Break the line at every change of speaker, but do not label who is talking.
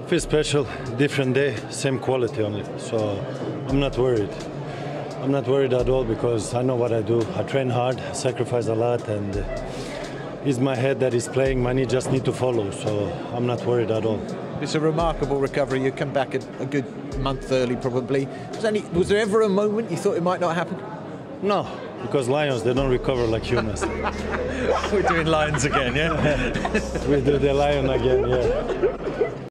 Feel special, different day, same quality on it. So I'm not worried. I'm not worried at all because I know what I do. I train hard, sacrifice a lot, and it's my head that is playing. My knee just need to follow. So I'm not worried at all.
It's a remarkable recovery. You come back a good month early, probably. Was there ever a moment you thought it might not happen?
No, because lions, they don't recover like humans.
We're doing lions again, yeah?
We do the lion again, yeah.